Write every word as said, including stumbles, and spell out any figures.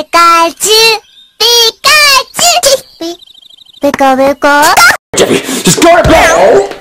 피카츄, 피카츄, 피, 피카, 피카. Just go to bed!